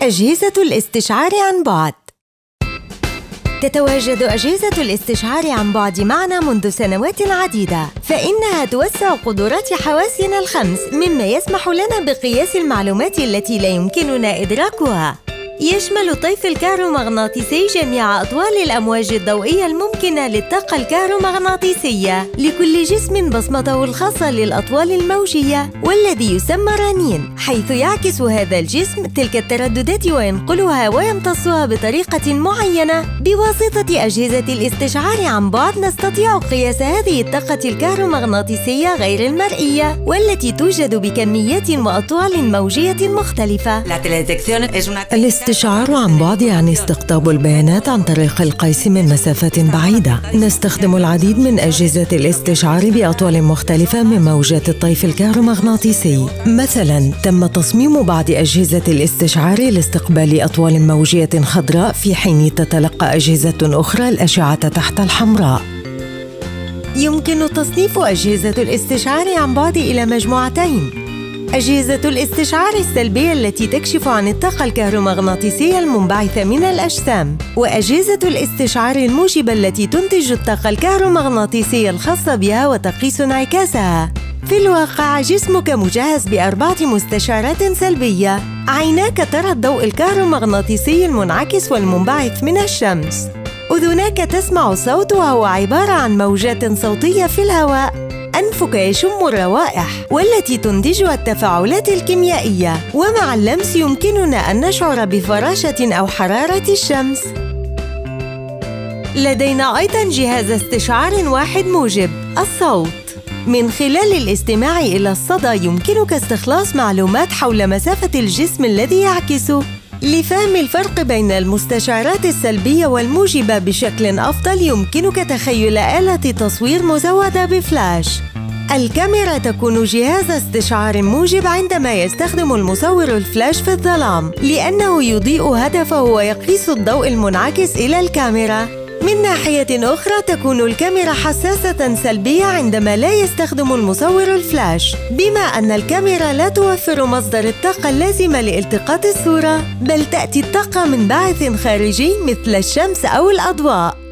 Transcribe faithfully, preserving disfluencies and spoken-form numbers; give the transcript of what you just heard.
أجهزة الاستشعار عن بعد. تتواجد أجهزة الاستشعار عن بعد معنا منذ سنوات عديدة، فإنها توسع قدرات حواسنا الخمس، مما يسمح لنا بقياس المعلومات التي لا يمكننا إدراكها. يشمل الطيف الكهرومغناطيسي جميع أطوال الأمواج الضوئية الممكنة للطاقة الكهرومغناطيسية، لكل جسم بصمته الخاصة للأطوال الموجية والذي يسمى رنين، حيث يعكس هذا الجسم تلك الترددات وينقلها ويمتصها بطريقة معينة. بواسطة أجهزة الاستشعار عن بعد نستطيع قياس هذه الطاقة الكهرومغناطيسية غير المرئية، والتي توجد بكميات وأطوال موجية مختلفة. الاستشعار عن بعد يعني استقطاب البيانات عن طريق القيس من مسافات بعيدة. نستخدم العديد من أجهزة الاستشعار بأطوال مختلفة من موجات الطيف الكهرومغناطيسي. مثلاً، تم تصميم بعض أجهزة الاستشعار لاستقبال أطوال موجية خضراء، في حين تتلقى أجهزة أخرى الأشعة تحت الحمراء. يمكن تصنيف أجهزة الاستشعار عن بعد إلى مجموعتين: أجهزة الاستشعار السلبية التي تكشف عن الطاقة الكهرومغناطيسية المنبعثة من الأجسام، وأجهزة الاستشعار الموجبة التي تنتج الطاقة الكهرومغناطيسية الخاصة بها وتقيس انعكاسها. في الواقع، جسمك مجهز بأربعة مستشعرات سلبية. عيناك ترى الضوء الكهرومغناطيسي المنعكس والمنبعث من الشمس. أذناك تسمع الصوت وهو عبارة عن موجات صوتية في الهواء. أنفك يشم الروائح والتي تنتجها التفاعلات الكيميائية، ومع اللمس يمكننا أن نشعر بفراشة أو حرارة الشمس. لدينا أيضاً جهاز استشعار واحد موجب، الصوت. من خلال الاستماع إلى الصدى يمكنك استخلاص معلومات حول مسافة الجسم الذي يعكسه. لفهم الفرق بين المستشعرات السلبية والموجبة بشكل أفضل، يمكنك تخيل آلة تصوير مزودة بفلاش. الكاميرا تكون جهاز استشعار موجب عندما يستخدم المصور الفلاش في الظلام، لأنه يضيء هدفه ويقيس الضوء المنعكس إلى الكاميرا. من ناحية أخرى، تكون الكاميرا حساسة سلبية عندما لا يستخدم المصور الفلاش، بما أن الكاميرا لا توفر مصدر الطاقة اللازمة لالتقاط الصورة، بل تأتي الطاقة من باعث خارجي مثل الشمس أو الأضواء.